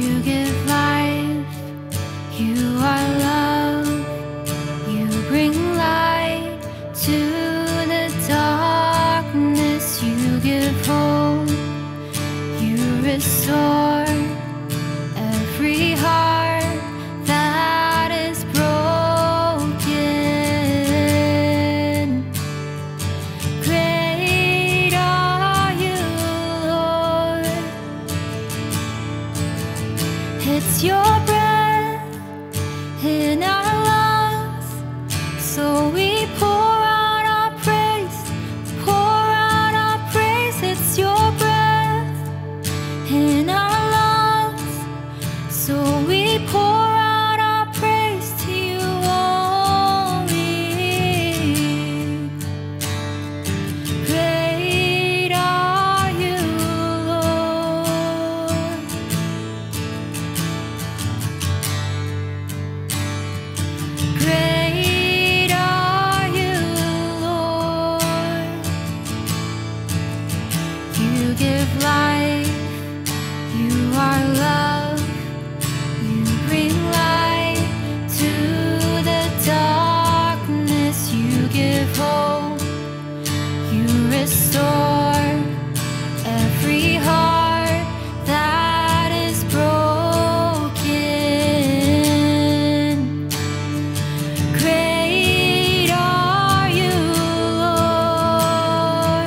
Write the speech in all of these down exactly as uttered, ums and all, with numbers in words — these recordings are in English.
You give life, you are love, you bring light to the darkness. You give hope, you restore every heart that is broken. Great are you, Lord. It's your breath in our lungs, so we pour out our praise, pour out our praise. It's your breath in our lungs, so we pour out our praise to you only. Great are you, Lord. Great are you, Lord. You give life, you are love, you bring light to the darkness. You give hope, you restore every heart that is broken. Great are you, Lord.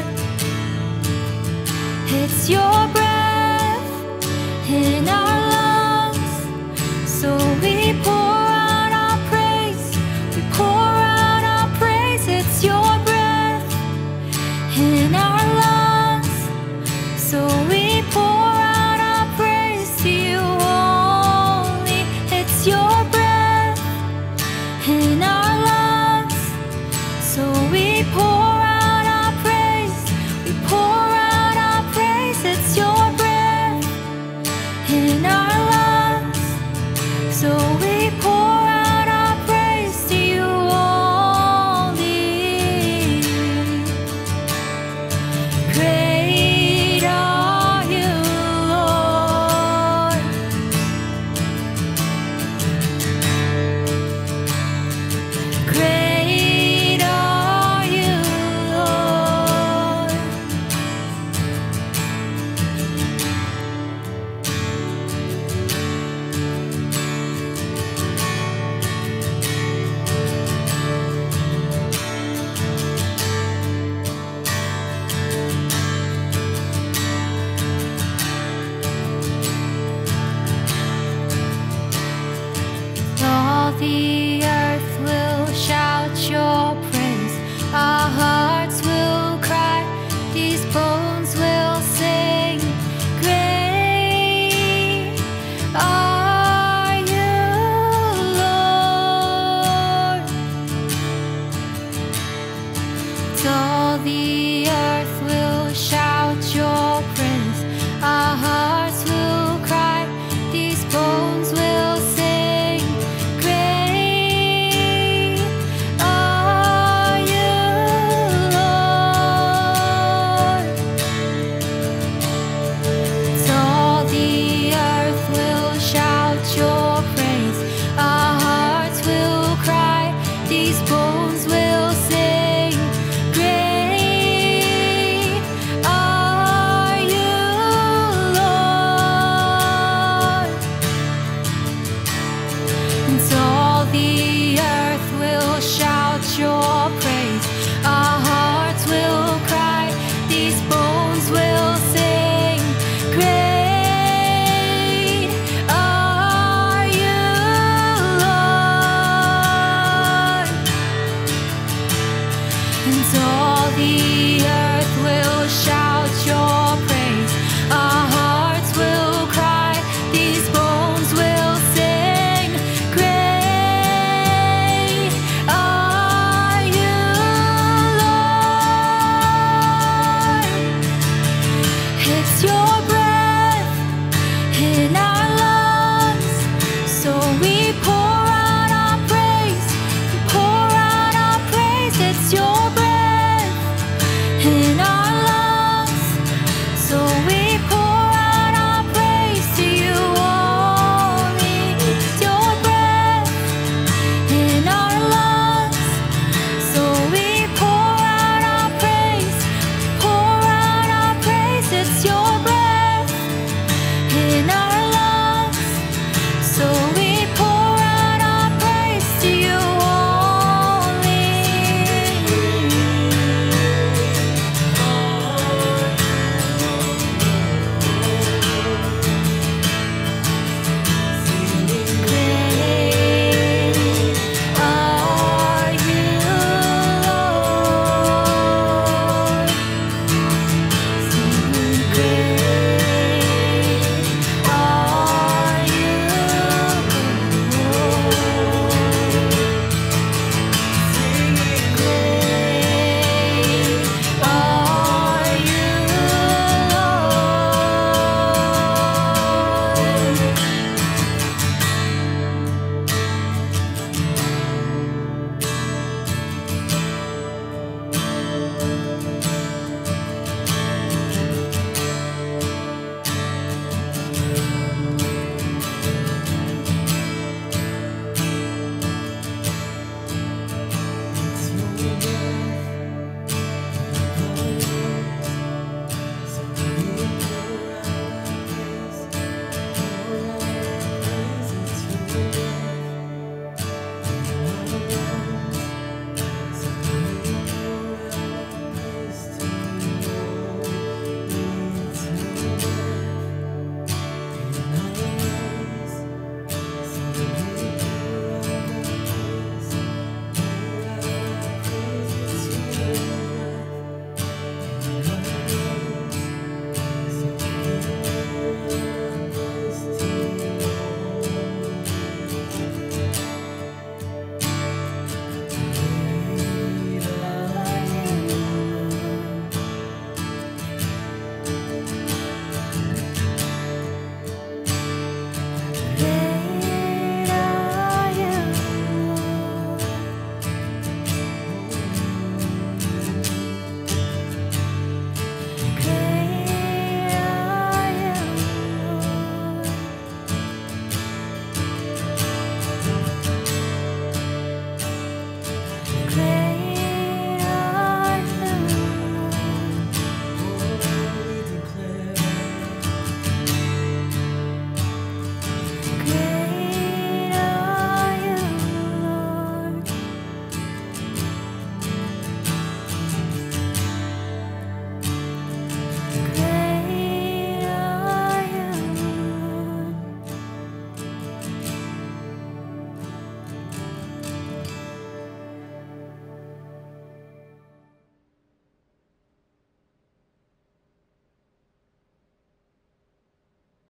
It's your breath in our lungs, so we pour out our praise, we pour out our praise. It's your breath in our lungs, so we pour out our praise to you only. It's your breath in our lungs, so we pour out our praise, we pour out our praise. It's your